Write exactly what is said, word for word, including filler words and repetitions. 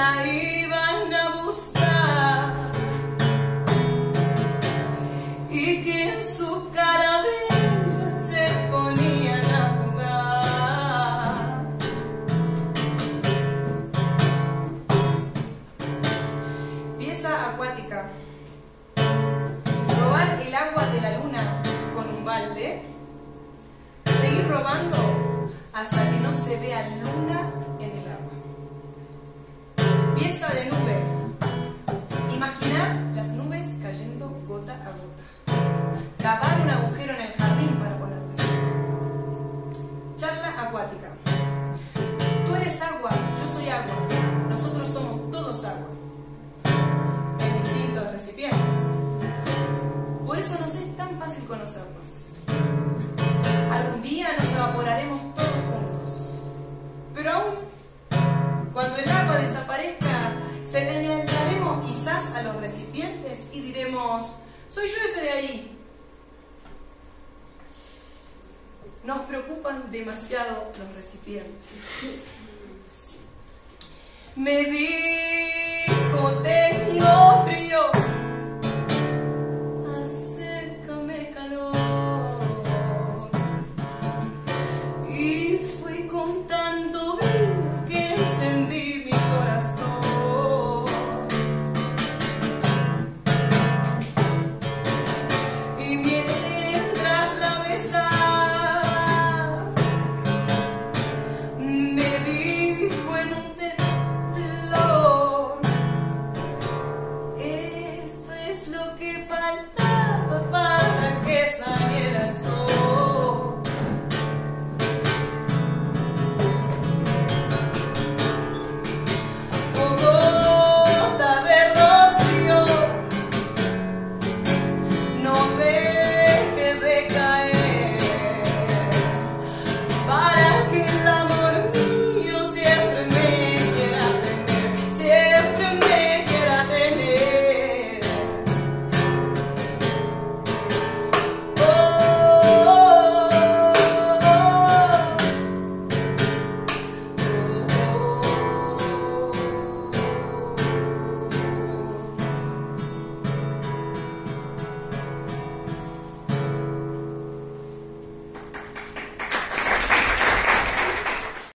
la iban a buscar y que en su cara bella se ponían a jugar. Pieza acuática: robar el agua de la luna con un balde, seguir robando hasta que no se vea luna en el agua. Pieza de nube: imaginar las nubes cayendo gota a gota, cavar un agujero en el jardín para ponerlas. Charla acuática: tú eres agua, yo soy agua, nosotros somos todos agua, en distintos recipientes. Por eso nos es tan fácil conocernos. Algún día nos evaporaremos todos juntos, pero aún cuando el agua desaparezca, señalaremos quizás a los recipientes y diremos: soy yo ese de ahí. Nos preocupan demasiado los recipientes. Me dijo: tengo frío.